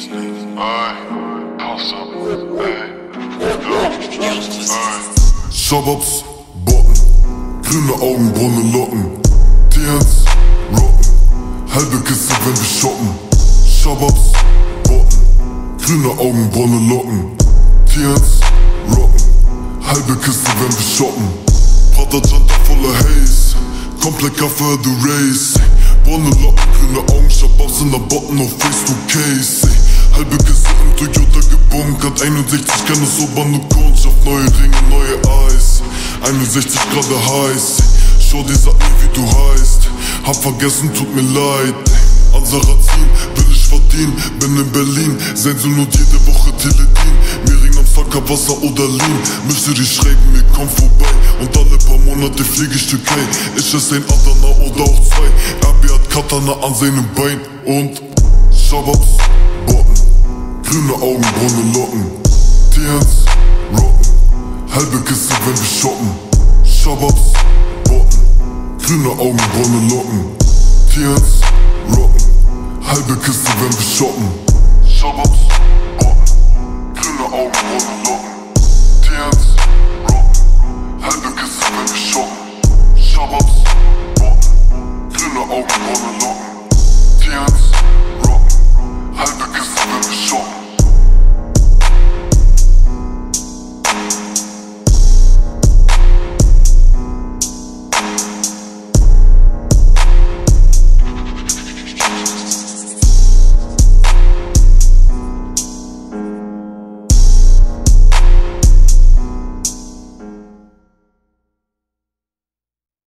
Shababs, botten, grüne Augenbraune Locken, TNs, rocken, halbe Kiste, wenn wir shoppen. Shababs, botten, grüne Augenbraune Locken, TNs, rocken, halbe Kiste, wenn wir shoppen. Prada Janta voller Haze, komplett Kaffee, du Race. Braune Locken, grüne Augen, Shababs in der Botten auf Face to Case. Halbe Kiste im Toyota gebunkert, 61 kann es Ober nur Kundschaft. Neue Ringe, neue Eis, 61 Grad heiß. Schau dir, sag mir wie du heißt. Hab vergessen, tut mir leid. Ansarazin, will ich verdienen, bin in Berlin. Sensen und jede Woche Teledin. Mehring am Facker, Wasser oder Lean. Müsste die schreiben, mir komm vorbei. Und alle paar Monate fliege ich Türkei. Ich esse ein Adana oder auch zwei. RB hat Katana an seinem Bein. Und Shababs, botten, grüne Augenbraune Locken, TNs, rocken, halbe Kiste, wenn wir shoppen. Shababs, botten, grüne Augenbraune Locken, TNs, rocken, halbe Kiste, wenn wir shoppen. Shababs, botten, grüne Augenbraune Locken.